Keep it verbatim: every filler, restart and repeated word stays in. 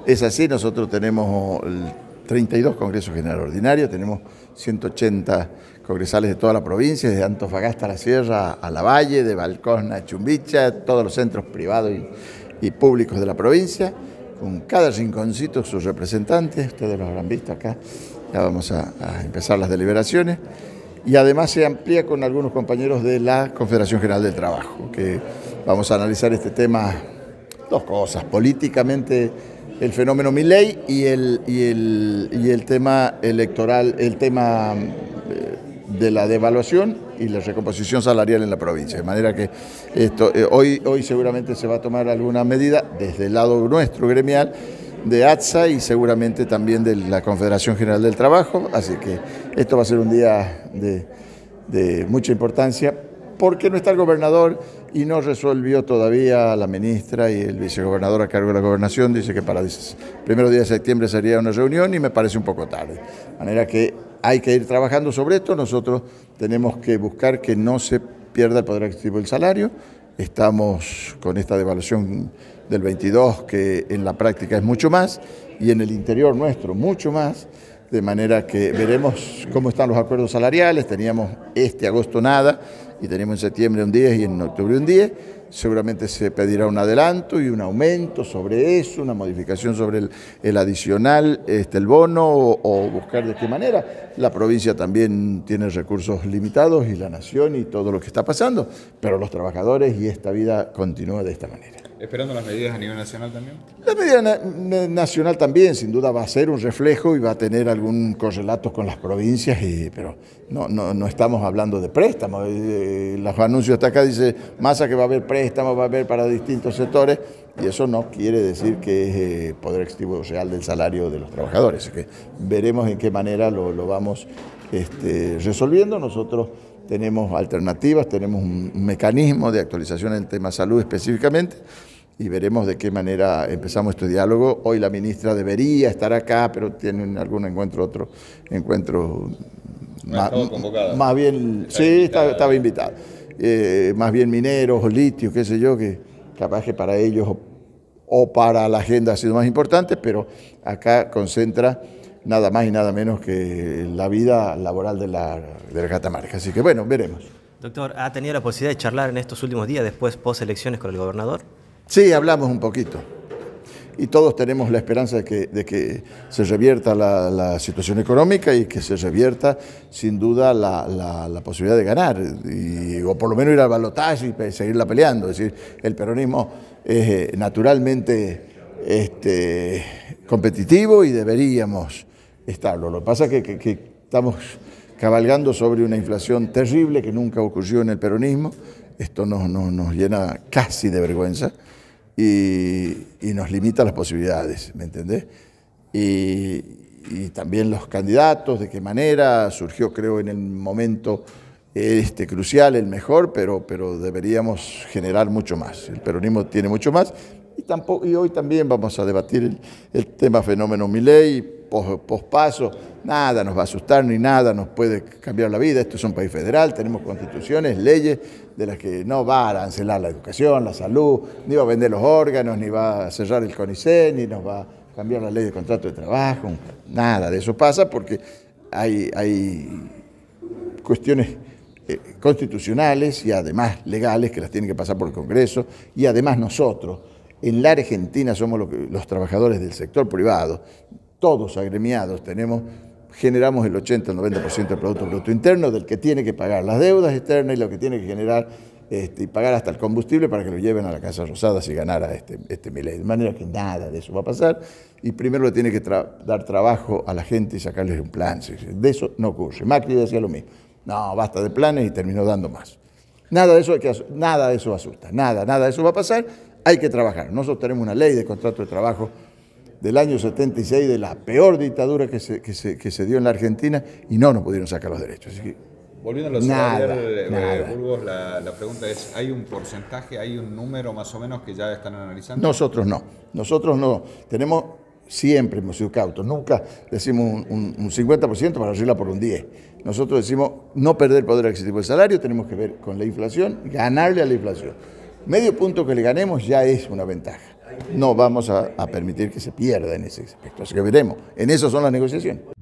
Es así, nosotros tenemos treinta y dos congresos generales ordinarios, tenemos ciento ochenta congresales de toda la provincia, desde Antofagasta a la Sierra a La Valle, de Balcón a Chumbicha, todos los centros privados y, y públicos de la provincia, con cada rinconcito sus representantes, ustedes los habrán visto acá, ya vamos a, a empezar las deliberaciones, y además se amplía con algunos compañeros de la Confederación General del Trabajo, que vamos a analizar este tema, dos cosas, políticamente el fenómeno Milei y el, y el, y el tema electoral, el tema de la devaluación y la recomposición salarial en la provincia. De manera que esto, eh, hoy, hoy seguramente se va a tomar alguna medida desde el lado nuestro gremial, de A T S A y seguramente también de la Confederación General del Trabajo, así que esto va a ser un día de, de mucha importancia, porque no está el gobernador y no resolvió todavía la ministra y el vicegobernador a cargo de la gobernación. Dice que para el primero día de septiembre sería una reunión y me parece un poco tarde. De manera que hay que ir trabajando sobre esto. Nosotros tenemos que buscar que no se pierda el poder adquisitivo del salario. Estamos con esta devaluación del veintidós, que en la práctica es mucho más, y en el interior nuestro mucho más. De manera que veremos cómo están los acuerdos salariales. Teníamos este agosto nada, y tenemos en septiembre un diez y en octubre un diez. Seguramente se pedirá un adelanto y un aumento sobre eso, una modificación sobre el, el adicional, este, el bono, o, o buscar de qué manera. La provincia también tiene recursos limitados y la nación y todo lo que está pasando, pero los trabajadores y esta vida continúa de esta manera. ¿Esperando las medidas a nivel nacional también? La medida na nacional también, sin duda, va a ser un reflejo y va a tener algún correlato con las provincias, y, pero no, no, no estamos hablando de préstamos. Eh, los anuncios hasta acá dice Massa que va a haber préstamos, va a haber para distintos sectores, y eso no quiere decir que es eh, poder adquisitivo real del salario de los trabajadores. Así que veremos en qué manera lo, lo vamos este, resolviendo. Nosotros tenemos alternativas, tenemos un mecanismo de actualización en el tema salud específicamente, y veremos de qué manera empezamos este diálogo. Hoy la ministra debería estar acá, pero tiene algún encuentro, otro encuentro no más, convocada. Más bien, está sí, invitada. Estaba, estaba invitado. Eh, más bien mineros o litios, qué sé yo, que capaz que para ellos o, o para la agenda ha sido más importante, pero acá concentra nada más y nada menos que la vida laboral de la, de la Catamarca. Así que bueno, veremos. Doctor, ¿ha tenido la posibilidad de charlar en estos últimos días, después post elecciones, con el gobernador? Sí, hablamos un poquito. Y todos tenemos la esperanza de que, de que se revierta la, la situación económica y que se revierta sin duda la, la, la posibilidad de ganar, y, o por lo menos ir al balotaje y seguirla peleando. Es decir, el peronismo es eh, naturalmente este, competitivo y deberíamos estarlo. Lo que pasa es que, que, que estamos cabalgando sobre una inflación terrible que nunca ocurrió en el peronismo. Esto nos, nos, nos llena casi de vergüenza y, y nos limita las posibilidades, ¿me entendés? Y, y también los candidatos, de qué manera, surgió creo en el momento este, crucial el mejor, pero, pero deberíamos generar mucho más. El peronismo tiene mucho más, y, tampoco, y hoy también vamos a debatir el, el tema fenómeno Milei, pospaso. Nada nos va a asustar ni nada nos puede cambiar la vida. Esto es un país federal, tenemos constituciones, leyes de las que no va a arancelar la educación, la salud, ni va a vender los órganos, ni va a cerrar el CONICET, ni nos va a cambiar la ley de contrato de trabajo. Nada de eso pasa, porque hay, hay cuestiones eh, constitucionales y además legales que las tienen que pasar por el Congreso, y además nosotros en la Argentina somos los, los trabajadores del sector privado, todos agremiados, tenemos, generamos el ochenta al noventa por ciento del Producto Bruto Interno, del que tiene que pagar las deudas externas y lo que tiene que generar este, y pagar hasta el combustible para que lo lleven a la Casa Rosada si ganara este, este Milei. De manera que nada de eso va a pasar, y primero le tiene que tra dar trabajo a la gente y sacarles un plan. De eso no ocurre. Macri decía lo mismo. No, basta de planes, y terminó dando más. Nada de eso, hay que, nada de eso asusta, nada, nada de eso va a pasar. Hay que trabajar. Nosotros tenemos una ley de contrato de trabajo del año setenta y seis, de la peor dictadura que se, que se, que se dio en la Argentina, y no nos pudieron sacar los derechos. Así que, volviendo a lo salarial, eh, Burgos, la, la pregunta es, ¿hay un porcentaje, hay un número más o menos que ya están analizando? Nosotros no, nosotros no. Tenemos, siempre hemos sido cautos, nunca decimos un, un, un cincuenta por ciento para arriba por un diez por ciento. Nosotros decimos no perder poder adquisitivo del salario, tenemos que ver con la inflación, ganarle a la inflación. Medio punto que le ganemos ya es una ventaja. no vamos a, a permitir que se pierda en ese aspecto. Así que veremos. En eso son las negociaciones.